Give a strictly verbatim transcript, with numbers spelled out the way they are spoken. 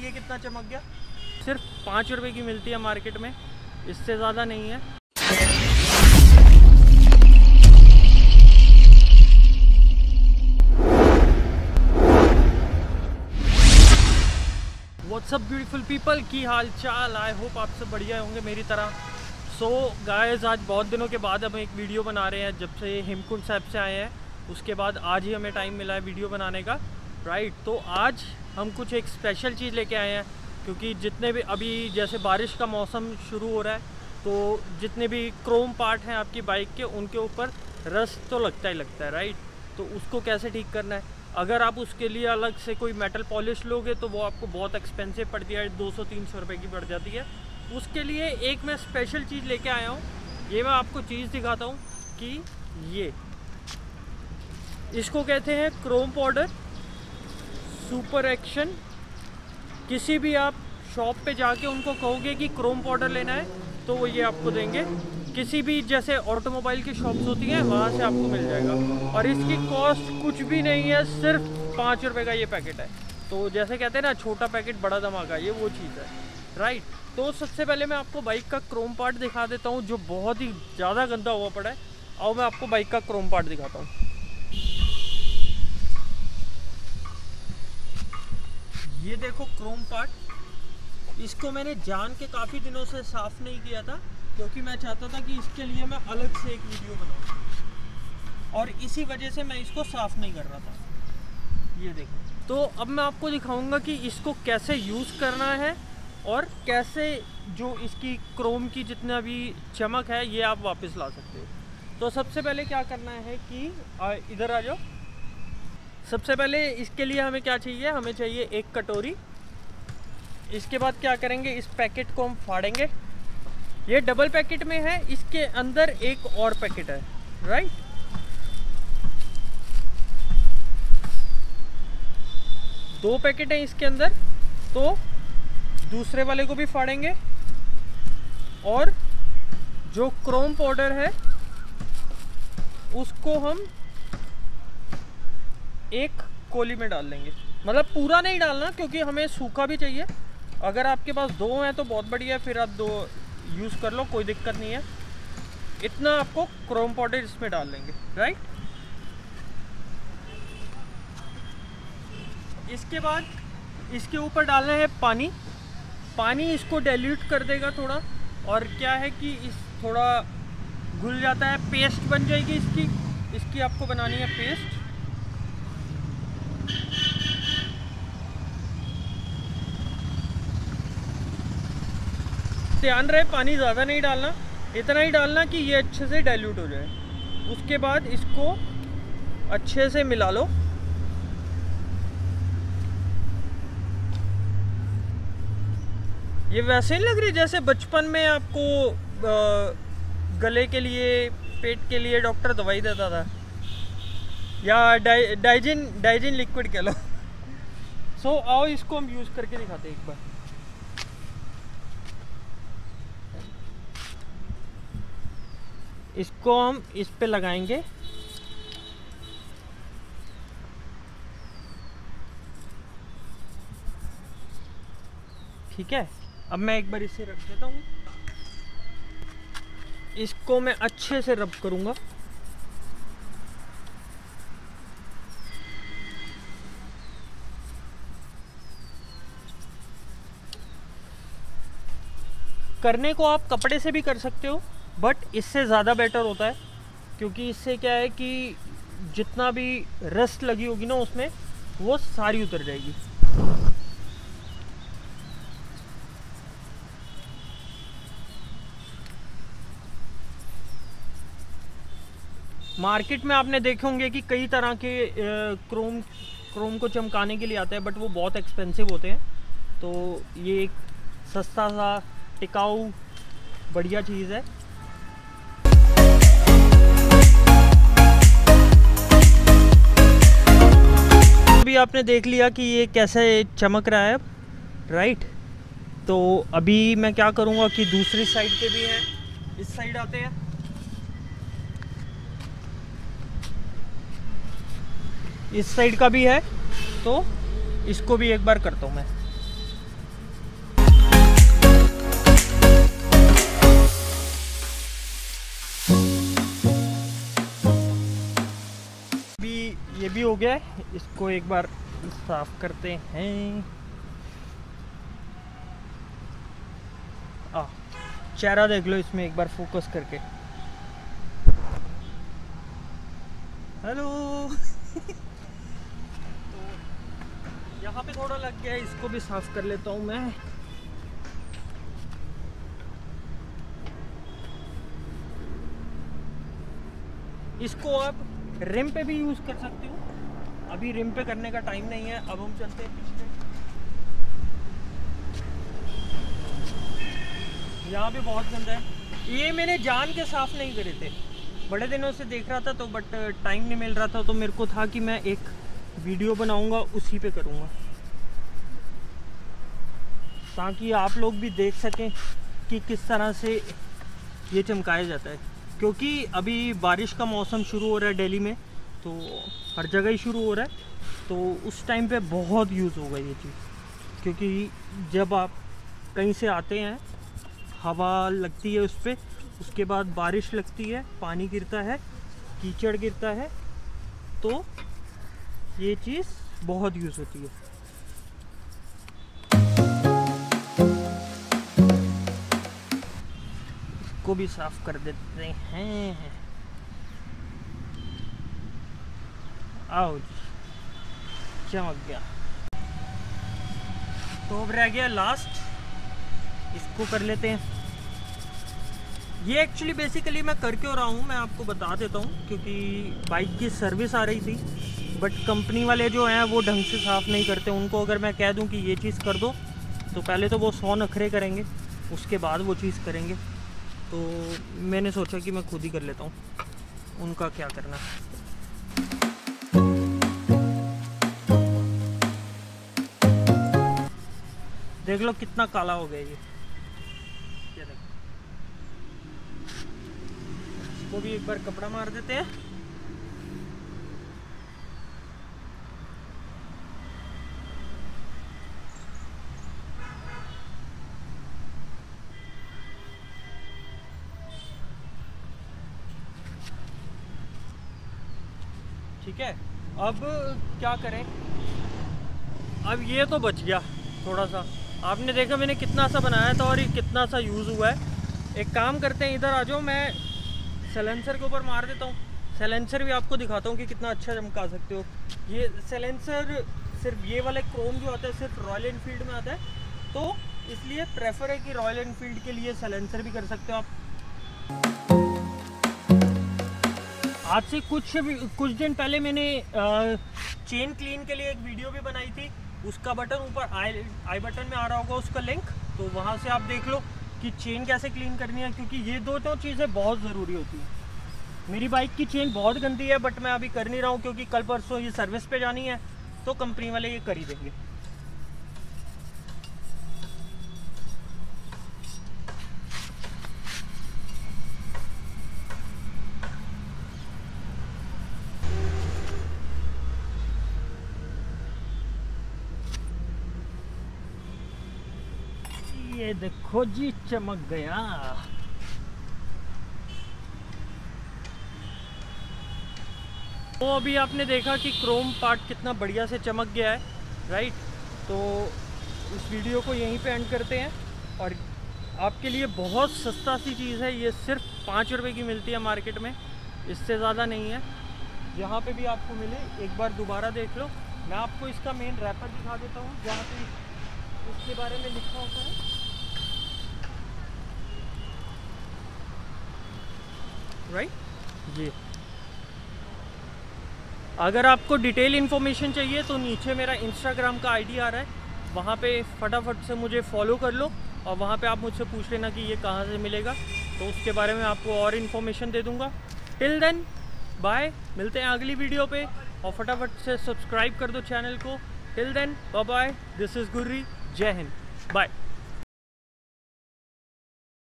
देखिए कितना चमक गया। सिर्फ पाँच रुपए की मिलती है मार्केट में, इससे ज़्यादा नहीं है। व्हाट्सअप ब्यूटीफुल पीपल, की हाल चाल। आई होप आप सब बढ़िया होंगे मेरी तरह। सो गाइस, आज बहुत दिनों के बाद हम एक वीडियो बना रहे हैं। जब से हेमकुंड साहिब से आए हैं उसके बाद आज ही हमें टाइम मिला है वीडियो बनाने का, राइट। तो आज हम कुछ एक स्पेशल चीज़ लेके आए हैं, क्योंकि जितने भी अभी जैसे बारिश का मौसम शुरू हो रहा है, तो जितने भी क्रोम पार्ट हैं आपकी बाइक के, उनके ऊपर रस्ट तो लगता ही लगता है, राइट। तो उसको कैसे ठीक करना है। अगर आप उसके लिए अलग से कोई मेटल पॉलिश लोगे तो वो आपको बहुत एक्सपेंसिव पड़ती है, दो सौ तीन सौ रुपये की पड़ जाती है। उसके लिए एक मैं स्पेशल चीज़ लेके आया हूँ। ये मैं आपको चीज़ दिखाता हूँ कि ये इसको कहते हैं क्रोम पाउडर सुपर एक्शन। किसी भी आप शॉप पे जाके उनको कहोगे कि क्रोम पाउडर लेना है तो वो ये आपको देंगे। किसी भी जैसे ऑटोमोबाइल की शॉप्स होती हैं वहाँ से आपको मिल जाएगा, और इसकी कॉस्ट कुछ भी नहीं है, सिर्फ पाँच रुपये का ये पैकेट है। तो जैसे कहते हैं ना, छोटा पैकेट बड़ा धमाका, ये वो चीज़ है, राइट। तो सबसे पहले मैं आपको बाइक का क्रोम पार्ट दिखा देता हूँ, जो बहुत ही ज़्यादा गंदा हुआ पड़ा है। और मैं आपको बाइक का क्रोम पार्ट दिखाता हूँ। ये देखो क्रोम पार्ट। इसको मैंने जान के काफ़ी दिनों से साफ़ नहीं किया था, क्योंकि मैं चाहता था कि इसके लिए मैं अलग से एक वीडियो बनाऊँ, और इसी वजह से मैं इसको साफ़ नहीं कर रहा था। ये देखो। तो अब मैं आपको दिखाऊंगा कि इसको कैसे यूज़ करना है, और कैसे जो इसकी क्रोम की जितना भी चमक है ये आप वापस ला सकते हो। तो सबसे पहले क्या करना है कि आ, इधर आ जाओ। सबसे पहले इसके लिए हमें क्या चाहिए, हमें चाहिए एक कटोरी। इसके बाद क्या करेंगे, इस पैकेट को हम फाड़ेंगे। ये डबल पैकेट में है, इसके अंदर एक और पैकेट है, राइट। दो पैकेट है इसके अंदर, तो दूसरे वाले को भी फाड़ेंगे। और जो क्रोम पाउडर है उसको हम एक कोली में डाल लेंगे। मतलब पूरा नहीं डालना, क्योंकि हमें सूखा भी चाहिए। अगर आपके पास दो हैं तो बहुत बढ़िया, फिर आप दो यूज़ कर लो, कोई दिक्कत नहीं है। इतना आपको क्रोम पाउडर इसमें डाल लेंगे, राइट। इसके बाद इसके ऊपर डालना है पानी। पानी इसको डाइल्यूट कर देगा थोड़ा, और क्या है कि इस थोड़ा घुल जाता है, पेस्ट बन जाएगी इसकी। इसकी आपको बनानी है पेस्ट। ध्यान रहे पानी ज़्यादा नहीं डालना, इतना ही डालना कि ये अच्छे से डाइल्यूट हो जाए। उसके बाद इसको अच्छे से मिला लो। ये वैसे ही लग रही जैसे बचपन में आपको आ, गले के लिए, पेट के लिए डॉक्टर दवाई देता था, या डाइ डाइजिन डाइजिन लिक्विड कह लो। सो आओ इसको हम यूज़ करके दिखाते हैं एक बार। इसको हम इस पे लगाएंगे। ठीक है, अब मैं एक बार इसे रख देता हूँ। इसको मैं अच्छे से रब करूँगा। करने को आप कपड़े से भी कर सकते हो, बट इससे ज़्यादा बेटर होता है, क्योंकि इससे क्या है कि जितना भी रस्ट लगी होगी ना उसमें, वो सारी उतर जाएगी। मार्केट में आपने देखे होंगे कि कई तरह के क्रोम क्रोम को चमकाने के लिए आते हैं, बट वो बहुत एक्सपेंसिव होते हैं। तो ये एक सस्ता सा टिकाऊ बढ़िया चीज़ है। अभी आपने देख लिया कि ये कैसे चमक रहा है, राइट। तो अभी मैं क्या करूँगा कि दूसरी साइड पे भी है, इस साइड आते हैं। इस साइड का भी है, तो इसको भी एक बार करता हूँ मैं। भी हो गया है, इसको एक बार साफ करते हैं। आ, चेहरा देख लो इसमें एक बार फोकस करके। हेलो। तो यहाँ पे थोड़ा लग गया है, इसको भी साफ कर लेता हूँ मैं। इसको आप रिम पे भी यूज़ कर सकते हो, अभी रिम पे करने का टाइम नहीं है। अब हम चलते हैं पिछले। यहाँ भी बहुत गंदा है, ये मैंने जान के साफ़ नहीं करे थे, बड़े दिनों से देख रहा था तो बट टाइम नहीं मिल रहा था, तो मेरे को था कि मैं एक वीडियो बनाऊंगा उसी पे करूंगा, ताकि आप लोग भी देख सकें कि किस तरह से ये चमकाया जाता है। क्योंकि अभी बारिश का मौसम शुरू हो रहा है दिल्ली में, तो हर जगह ही शुरू हो रहा है, तो उस टाइम पे बहुत यूज़ होगा ये चीज़। क्योंकि जब आप कहीं से आते हैं, हवा लगती है उस पर, उसके बाद बारिश लगती है, पानी गिरता है, कीचड़ गिरता है, तो ये चीज़ बहुत यूज़ होती है। इसको भी साफ कर देते हैं। आओ, चमक गया। तो अब रह गया लास्ट, इसको कर लेते हैं। ये एक्चुअली बेसिकली मैं कर क्यों रहा हूँ मैं आपको बता देता हूँ, क्योंकि बाइक की सर्विस आ रही थी, बट कंपनी वाले जो हैं वो ढंग से साफ़ नहीं करते। उनको अगर मैं कह दूँ कि ये चीज़ कर दो, तो पहले तो वो सौ नखरे करेंगे, उसके बाद वो चीज़ करेंगे। तो मैंने सोचा कि मैं खुद ही कर लेता हूँ, उनका क्या करना। देख लो कितना काला हो गया ये। इसको भी एक बार कपड़ा मार देते हैं। ठीक है, अब क्या करें। अब ये तो बच गया थोड़ा सा, आपने देखा मैंने कितना सा बनाया था और ये कितना सा यूज़ हुआ है। एक काम करते हैं, इधर आ जाओ, मैं सैलेंसर के ऊपर मार देता हूँ। सैलेंसर भी आपको दिखाता हूँ कि कितना अच्छा चमका सकते हो। ये सैलेंसर सिर्फ ये वाला क्रोम जो आता है सिर्फ रॉयल एनफील्ड में आता है, तो इसलिए प्रेफर है कि रॉयल एनफील्ड के लिए सैलेंसर भी कर सकते हो आप। आज से कुछ कुछ दिन पहले मैंने चेन क्लीन के लिए एक वीडियो भी बनाई थी, उसका बटन ऊपर आई आई बटन में आ रहा होगा, उसका लिंक, तो वहाँ से आप देख लो कि चेन कैसे क्लीन करनी है, क्योंकि ये दो तो चीज़ें बहुत ज़रूरी होती हैं। मेरी बाइक की चेन बहुत गंदी है, बट मैं अभी कर नहीं रहा हूँ क्योंकि कल परसों ये सर्विस पे जानी है, तो कंपनी वाले ये कर ही देंगे। ये देखो जी, चमक गया। तो अभी आपने देखा कि क्रोम पार्ट कितना बढ़िया से चमक गया है, राइट। तो इस वीडियो को यहीं पे एंड करते हैं, और आपके लिए बहुत सस्ता सी चीज़ है ये, सिर्फ पाँच रुपए की मिलती है मार्केट में, इससे ज़्यादा नहीं है। जहाँ पे भी आपको मिले एक बार दोबारा देख लो। मैं आपको इसका मेन रैपर दिखा देता हूँ, जहाँ पे इसके बारे में लिखा होता है, राइट जी। अगर आपको डिटेल इन्फॉर्मेशन चाहिए तो नीचे मेरा इंस्टाग्राम का आईडी आ रहा है, वहाँ पे फटाफट से मुझे फॉलो कर लो, और वहाँ पे आप मुझसे पूछ लेना कि ये कहाँ से मिलेगा, तो उसके बारे में आपको और इन्फॉर्मेशन दे दूँगा। टिल देन बाय, मिलते हैं अगली वीडियो पे, और फटाफट से सब्सक्राइब कर दो चैनल को। Till then bye bye, this is Gurri, जय हिंद, बाय।